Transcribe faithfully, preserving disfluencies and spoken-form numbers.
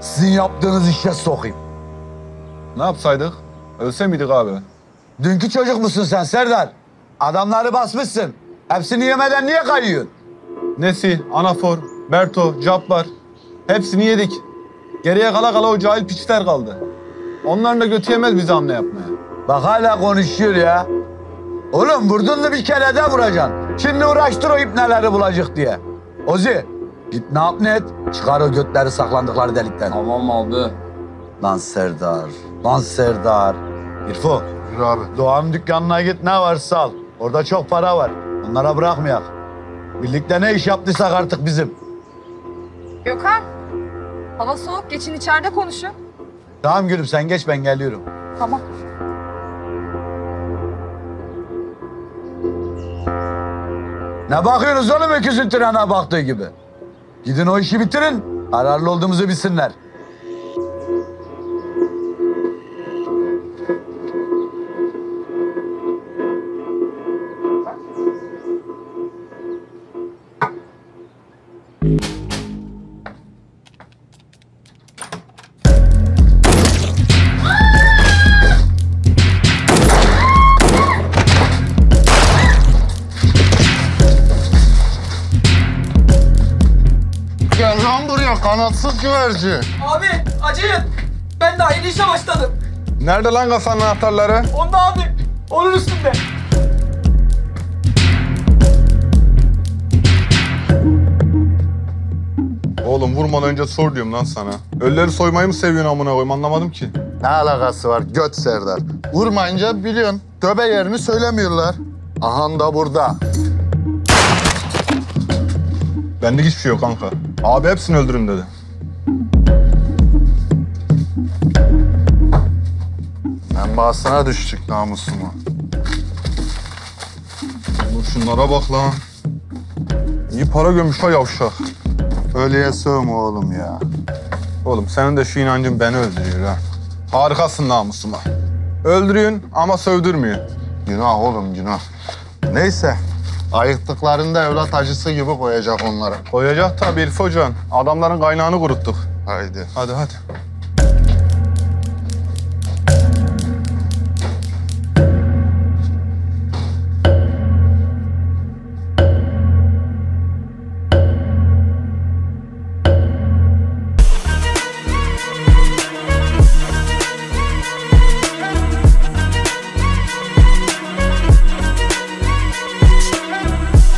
sizin yaptığınız işe sokayım. Ne yapsaydık? Ölse miydik abi? Dünkü çocuk musun sen Serdar? Adamları basmışsın. Hepsini yemeden niye kayıyorsun? Nesi, Anafor, Berto, Cabbar. Hepsini yedik. Geriye kala kala o cahil piçler kaldı. Onların da götü yemez bizi hamle yapmaya. Bak hala konuşuyor ya. Oğlum vurdun da bir kere de vuracaksın. Şimdi uğraştır o ipneleri bulacak diye. Ozi git ne yap ne et. Çıkar o götleri saklandıkları delikten. Tamam abi. Lan Serdar, lan Serdar. İrfo, Yürü abi. Doğan'ın dükkanına git ne varsa al. Orada çok para var. Onlara bırakmayak. Birlikte ne iş yaptıysak artık bizim. Gökhan, hava soğuk. Geçin içeride konuşun. Tamam gülüm sen geç ben geliyorum. Tamam. Ne bakıyorsunuz oğlum öküzün trene baktığı gibi? Gidin o işi bitirin. Kararlı olduğumuzu bilsinler. Gel lan buraya kanatsız güvercin. Abi acıyın. Ben daha yeni işe başladım. Nerede lan kasanın anahtarları? Onda abi. Onun üstünde. Oğlum vurmadan önce sor diyorum lan sana. Ölüleri soymayı mı seviyorsun amına koyayım anlamadım ki. Ne alakası var göt Serdar? Vurmayınca biliyorsun. Töbe yerini söylemiyorlar. Ahan da burada. Benlik hiçbir şey yok kanka. Abi hepsini öldürün dedi. Menbaasına düştük namusuma. Oğlum şunlara bak lan. İyi para gömmüş ha yavşak. Ölüye sığma oğlum ya. Oğlum senin de şu inancın beni öldürüyor ha. Harikasın namusuma. Öldürüyorsun ama sövdürmüyor. Günah oğlum günah. Neyse. Ayıktıklarında evlat acısı gibi koyacak onlara. Koyacak tabii Elif Hocam. Adamların kaynağını kuruttuk. Haydi. Hadi hadi.